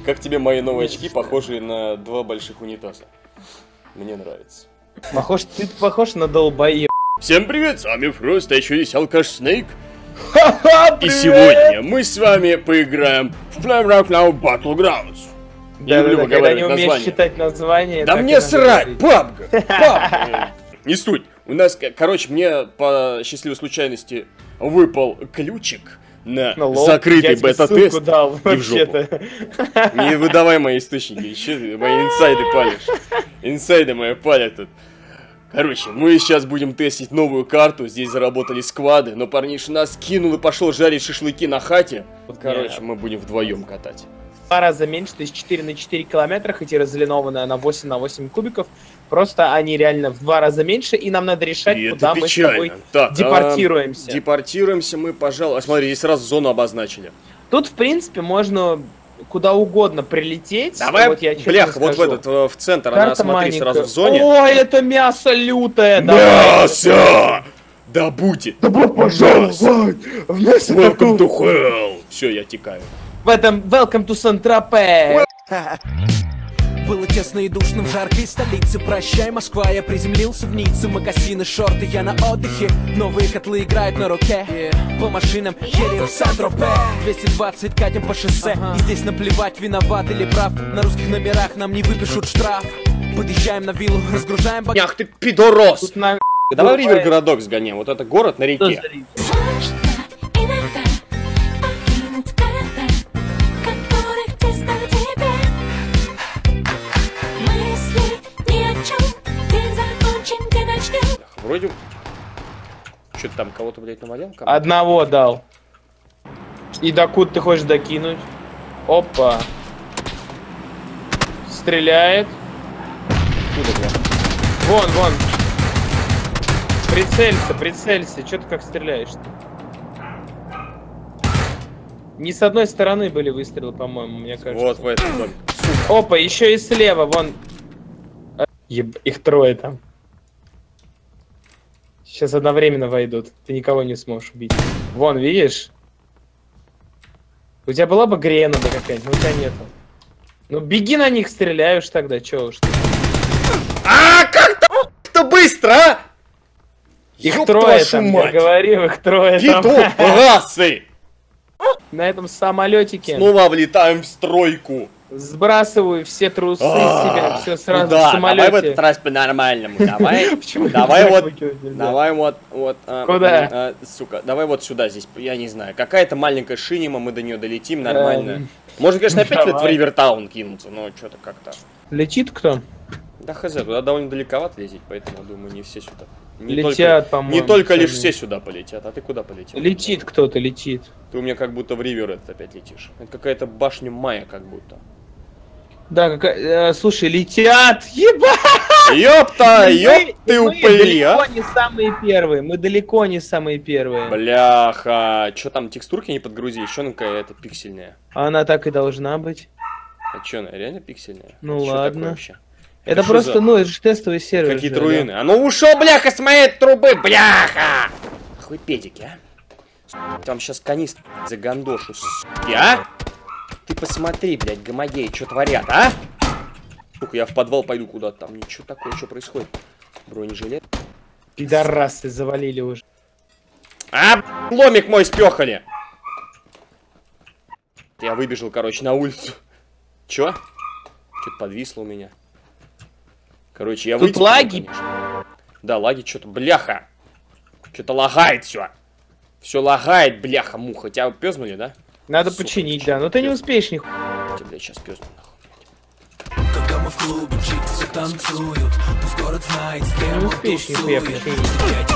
Как тебе мои новые очки, похожие на два больших унитаза? Мне нравится. Ты похож на долбоеб. Всем привет, с вами Фрост, а еще есть Алкаш Снейк. Ха-ха, И сегодня мы с вами поиграем в Playground Now Battlegrounds. Не люблю когда не выговаривать умеешь название. читать название. Да мне срать, папка! Не суть. У нас, короче, мне по счастливой случайности выпал ключик на закрытый бета-тест. И в жопу. Не выдавай мои источники, еще мои инсайды палишь. Инсайды мои палят тут. Короче, мы сейчас будем тестить новую карту. Здесь заработали сквады, но парниша нас кинул и пошел жарить шашлыки на хате. Короче, мы будем вдвоем катать. В 2 раза меньше, то есть 4 на 4 километра, хоть и разлинованная на 8 на 8 кубиков. Просто они реально в 2 раза меньше, и нам надо решать, И куда мы с тобой депортируемся. Депортируемся мы, пожалуй. Смотри, здесь сразу зону обозначили. Тут, в принципе, можно куда угодно прилететь. Давай, вот я блях, вот в этот, в центр, она, смотри, сразу в зоне. Ой, это мясо лютое! Мясо! Да будет! Добро пожаловать! Welcome to hell! Все, я текаю. В этом Welcome to Saint-Tropez! Было тесно и душно в жаркой столице. Прощай, Москва, я приземлился в Ниццу. Магазины, шорты, я на отдыхе. Новые котлы играют на руке. По машинам едем в Сент-Тропе. 220 катим по шоссе. И здесь наплевать, виноват или прав. На русских номерах нам не выпишут штраф. Подъезжаем на виллу, разгружаем багаж. Ах ты пидорос! Давай в Ривер городок сгоняем. Вот это город на реке. Вроде... Что-то там кого-то, блядь, навалил? Одного дал. И докуда ты хочешь докинуть? Опа. Стреляет. Куда, блядь? Вон. Прицелься. Че ты как стреляешь-то? Не с одной стороны были выстрелы, по-моему, мне кажется. Вот в этом доме. Опа, еще и слева, вон. Их трое там. Сейчас одновременно войдут. Ты никого не сможешь убить. Вон, видишь? У тебя была бы гренада какая-нибудь, но у тебя нету. Ну беги на них, стреляешь тогда, чё уж ты. Как-то быстро, а! Их трое там, я говорил, их трое там. Пидорасы! На этом самолетике. Снова влетаем в стройку. Сбрасываю все трусы с себя, все сразу в самолете. Давай в этот раз по-нормальному, давай. Давай вот. Куда? Сука, давай вот сюда, здесь, я не знаю. Какая-то маленькая шинима, мы до нее долетим нормально. Можно, конечно, опять в Ривертаун кинуться, но что-то как-то. Летит кто? Да хз, туда довольно далековато лезть, поэтому, думаю, не все сюда. Летят, по-моему. Не только лишь все сюда полетят, а ты куда полетел? Летит кто-то, летит. Ты у меня как будто в Ривер этот опять летишь. Это какая-то башня Майя как будто. Да, слушай, летят! Ебать! Ёпта! Ёп ты упыри, а! Мы далеко не самые первые, мы далеко не самые первые. Бляха! Чё там, текстурки не подгрузи? Еще она какая-то пиксельная. Она так и должна быть. А чё, она реально пиксельная? Ну это ладно. Вообще? Это просто, ну, это же тестовый сервер. Какие-то руины. Да? А ну ушел, бляха, с моей трубы, бляха! Хуй педики, а? Там сейчас канистр загандошу, суки, а? Ты посмотри, блядь, гомогеи, что творят, а? Сука, я в подвал пойду куда-то, там ничего такое, что происходит? Бронежилет. Пидорасы завалили уже. А, ломик мой спёхали! Я выбежал, короче, на улицу. Чё? Что-то подвисло у меня. Короче, я тут лаги? Конечно. Да, лаги что-то, бляха. Что-то лагает все. Все лагает, бляха-муха. Тебя пёзнули, да? Надо починить, да. Но ты не успеешь нихуя. Тебя, блядь, сейчас пёзну, нахуй. Когда мы в клубе, чиксы танцуют, пусть город знает, с кем не успеешь нихуя починить.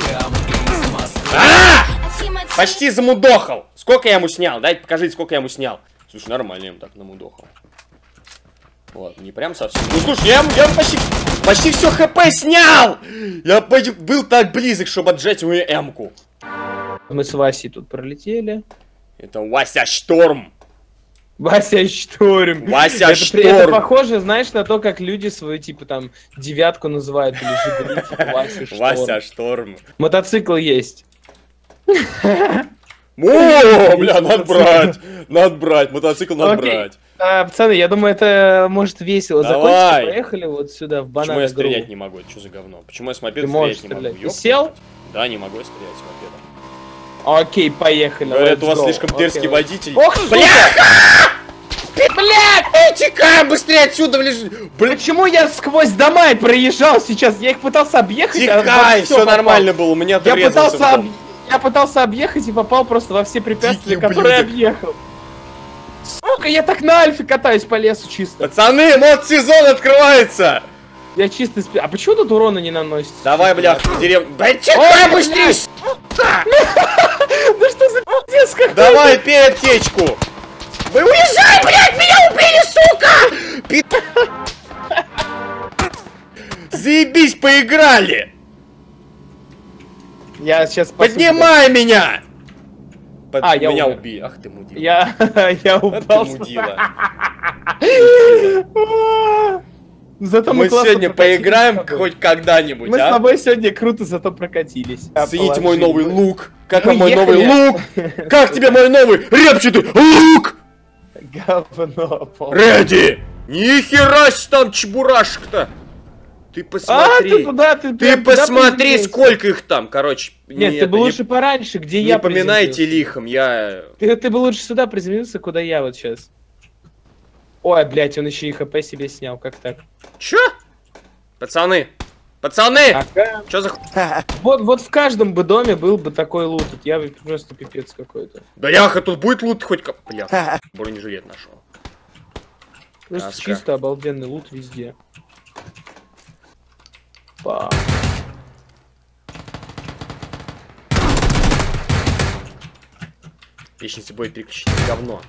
Почти замудохал. Сколько я ему снял? Дайте покажите, сколько я ему снял. Слушай, нормально я ему так намудохал. Ладно, не прям совсем. Ну слушай, я почти все хп снял! Я был так близок, чтобы отжать мою эмку. Мы с Васей тут пролетели. Это Вася Шторм. Вася Шторм. Вася Шторм. Это похоже, знаешь, на то, как люди свою, типа, там, девятку называют или Жигули, типа, Вася Шторм. Вася Шторм. Мотоцикл есть. О, бля, надо брать. Надо брать, мотоцикл надо брать. Пацаны, я думаю, это может весело Давай. закончиться. Поехали вот сюда, в банан. Почему я стрелять не могу? Это что за говно? Почему я с мопеда можешь стрелять не могу? Ты сел? Да, не могу я стрелять с мопеда. Окей, поехали. Говорят, у вас слишком дерзкий водитель. Ох, бляха! Блядь! Текаем быстрее отсюда, блин! Почему я сквозь дома проезжал сейчас? Я их пытался объехать. Текай, все нормально было, у меня я пытался объехать и попал просто во все препятствия, которые объехал. Сука, я так на альфе катаюсь по лесу чисто. Пацаны, мод-сезон открывается! Я чисто А почему тут урона не наносится? Давай, бля, в деревню. Да чекай быстрее! Да что за пиздец какой-то? Давай, пей аптечку! Вы уезжай, блядь, меня убили, сука! Заебись, поиграли! Я сейчас поднимай меня! Я меня умер. убили. Ах ты мудила. Я упал. Ты мудила. Зато мы сегодня поиграем хоть когда-нибудь, Мы с тобой сегодня круто зато прокатились. Цените мой новый лук. Как вам мой новый лук? Как тебе мой новый репчатый лук? Говно. Реди! Нихера себе там чебурашек-то! Ты посмотри, ты посмотри, сколько их там, короче. Нет, ты бы лучше пораньше, где я приземлился. Не поминайте лихом, я... Ты бы лучше сюда приземлился, куда я вот сейчас. Ой, блядь, он еще и хп себе снял, как так? Чё? Пацаны! Пацаны! Ага. Чё за... Вот в каждом бы доме был бы такой лут. Я просто пипец какой-то. Бляха, тут будет лут хоть как... Бля, бронежилет нашел. Просто чисто обалденный лут везде. Па. Личности будет переключить говно.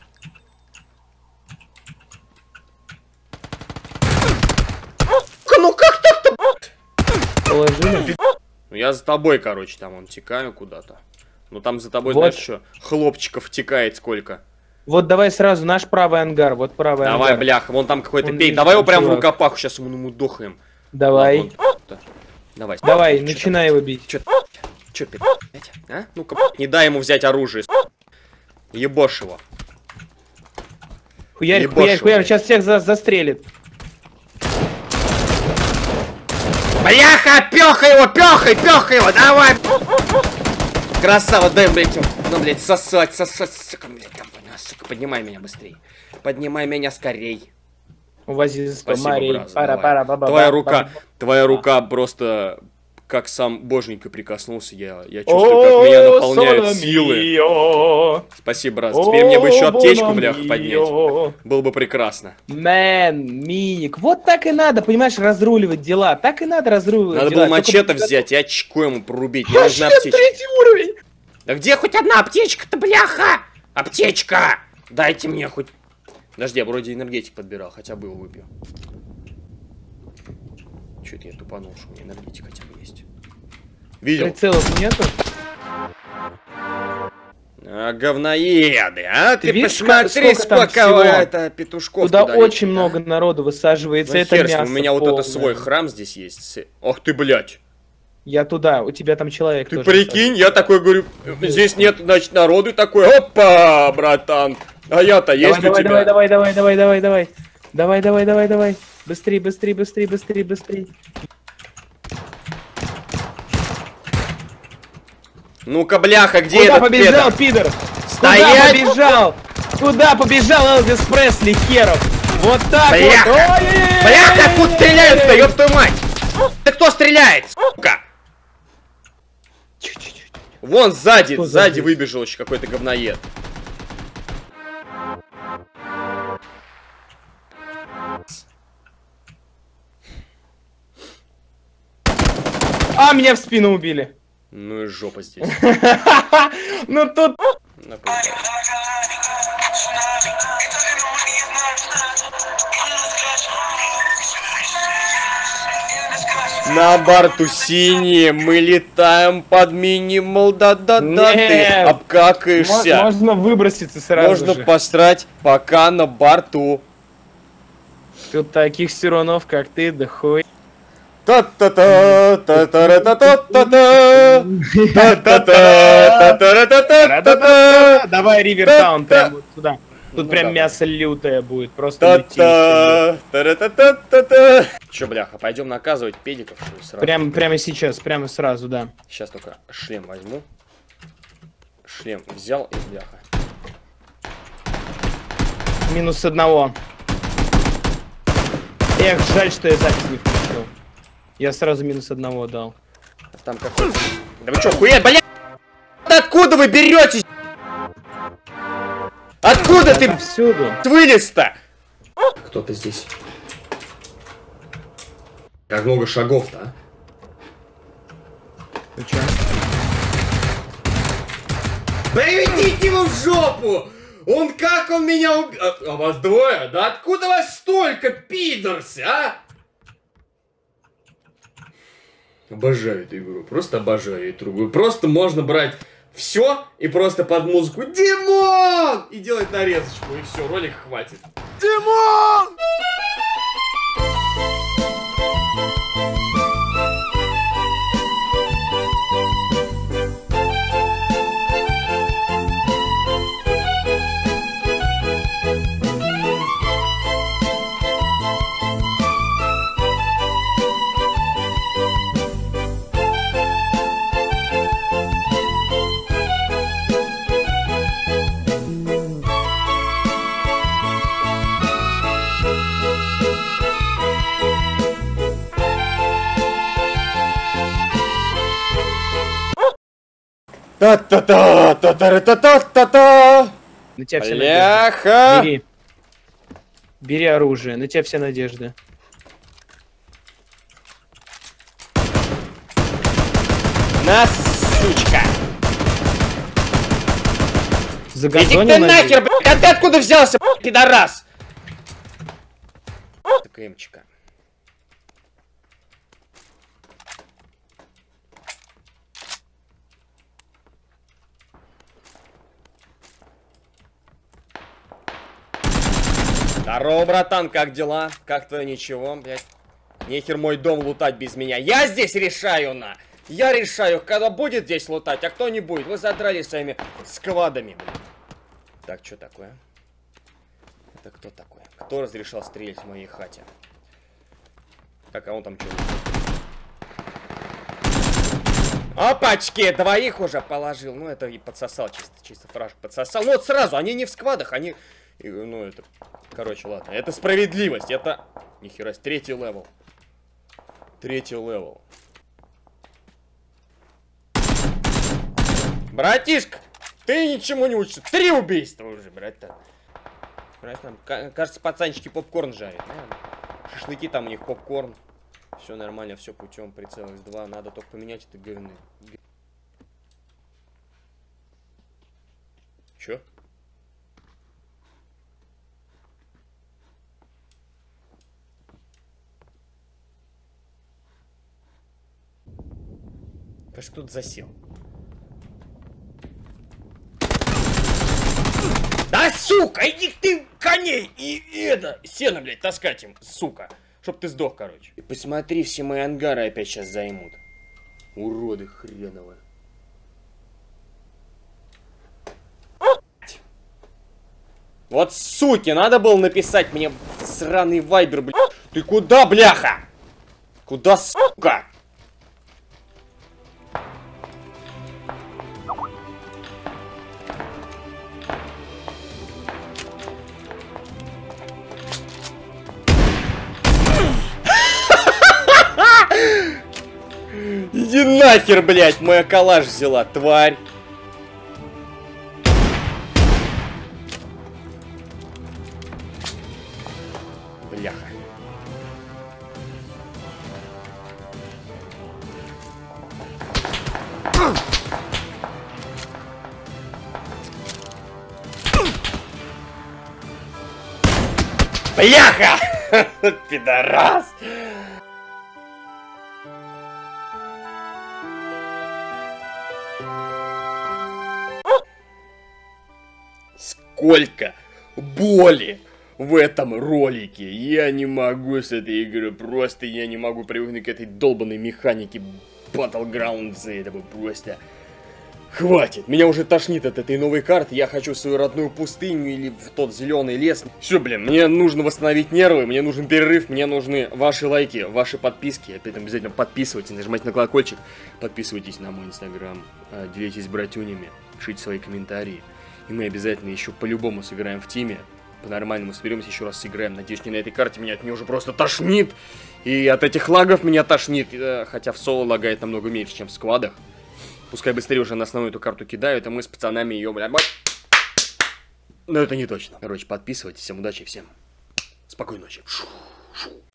Ну как так-то? Положили? Ну я за тобой, короче, там он текаю куда-то. Ну там за тобой, знаешь, что? Хлопчиков текает сколько. Вот давай сразу наш правый ангар, вот правый ангар. Давай, бляха, вон там какой-то пей. Давай его прям в рукопаху, сейчас ему мудохаем. Давай. Давай. Давай, начинай его бить. Чё, а? Ну-ка, не дай ему взять оружие. Ебошь его. Хуярь, сейчас всех застрелит. Бляха, пёхай его, давай! Красава, дай, блядь, ну, блядь, сосать, сука, блядь, сука, поднимай меня быстрее. Поднимай меня скорей. Увози за спину. Спасибо, твоя рука просто как сам боженька прикоснулся, я чувствую, как меня наполняют силы. Спасибо, брат. Теперь мне бы еще аптечку, бляха, поднять. Было бы прекрасно. Миник. Вот так и надо, понимаешь, разруливать дела. Так и надо разруливать дела. Надо было мачете взять и очко ему прорубить. Мне нужна аптечка. 3-й уровень. Да где хоть одна аптечка-то, бляха? Аптечка! Дайте мне хоть... Подожди, я вроде энергетик подбирал, хотя бы его выпью. Чё-то я тупанул, что у меня энергетик хотя бы есть. Видел? Прицелов нету? Говноеды, а? Ты видишь, посмотри, сколько это петушков. Туда очень много народу высаживается, это мясо. У меня вот это свой храм здесь есть. Ох ты, блядь. Я туда, у тебя там человек. Ты прикинь, я такой говорю, здесь нет, значит, народу, такой, опа, братан. А я-то есть у тебя. Давай. Быстрей. Ну-ка, бляха, где Куда этот побежал, пидор? Стоять! Куда побежал Элвис Пресли, херов? Вот так бляха. вот. Бляха, откуда стреляют-то, ёб твою мать? Ты кто стреляет, сука? Вон сзади выбежал еще какой-то говноед. А, меня в спину убили. Ну и жопа здесь. Ну тут... На борту синие, мы летаем под минимал, да-да-да, ты обкакаешься. Можно выброситься сразу Можно посрать, пока на борту. Тут таких сиронов, как ты, да хуй. Та-та-та, та-та-та-та-та-та, та-та-та, та-та-та-та-та-та. Давай Ривертаун прямо вот туда. Тут прям мясо лютое будет, просто Чё, бляха, пойдем наказывать педиков, что ли, сразу? Прямо сейчас, прямо сразу, да. Сейчас только шлем возьму. Шлем взял и бляха. Минус одного. Эх, жаль, что я запись не включил. Я сразу минус одного дал. Там какой-то... Да вы чё, хует, блядь? Откуда вы беретесь? Откуда ты всюду вылез-то? Кто-то здесь. Как много шагов-то, а? Ты чё? Приведите его в жопу! Он меня убил? А вас двое? Да откуда вас столько, пидорсы, а? Обожаю эту игру, просто обожаю эту игру. Просто можно брать все и просто под музыку «Димон!» и делать нарезочку, и все, ролик хватит. Димон! Та-та-та-та-та-та-та-та-та! На тебя все Бляха! надежды. Бери оружие, на тебя все надежды. На, сучка! Загазонил. Иди ты нахер, блядь! А ты откуда взялся, пидорас? ТКМчика. Здорово, братан, как дела? Как твое ничего, блядь? Нехер мой дом лутать без меня. Я здесь решаю, на! Я решаю, когда будет здесь лутать, а кто не будет. Вы задрали своими сквадами, блядь. Так, что такое? Это кто такой? Кто разрешал стрелять в моей хате? Так, а он там что? Опачки, двоих уже положил. Ну, это и подсосал, чисто фраж подсосал. Ну, вот сразу, они не в сквадах, они... Ну, это... Короче, ладно. Это справедливость, это... Нихера, 3-й левел. 3-й левел. Братишка, ты ничему не учишься. 3 убийства уже, братан. Кажется, пацанчики попкорн жарят. Шашлыки там у них, попкорн. Все нормально, все путем. Прицел X2. Надо только поменять это говны. Чё? Кажется, кто-то засел. Да, сука, иди ты коней и это, сено, блядь, таскать им, сука. Чтоб ты сдох, короче. И посмотри, все мои ангары опять сейчас займут. Уроды хреновые. Вот, суки, надо было написать мне сраный вайбер, блядь. Ты куда, бляха? Куда, сука? Иди нахер, блядь, моя калаш взяла, тварь. Бляха. Бляха! Пидорас! Сколько боли в этом ролике. Я не могу с этой игры. Просто я не могу привыкнуть к этой долбанной механике Battlegrounds. Это просто Хватит, меня уже тошнит от этой новой карты, я хочу в свою родную пустыню или в тот зеленый лес. Все, блин, мне нужно восстановить нервы, мне нужен перерыв, мне нужны ваши лайки, ваши подписки. Опять обязательно подписывайтесь, нажимайте на колокольчик, подписывайтесь на мой инстаграм, делитесь с братюнями, пишите свои комментарии. И мы обязательно еще по-любому сыграем в тиме, по-нормальному соберемся, еще раз сыграем. Надеюсь, не на этой карте, меня от нее уже просто тошнит. И от этих лагов меня тошнит, хотя в соло лагает намного меньше, чем в сквадах. Пускай быстрее уже на основную эту карту кидают, а мы с пацанами ее, блядь. Но это не точно. Короче, подписывайтесь. Всем удачи, всем спокойной ночи.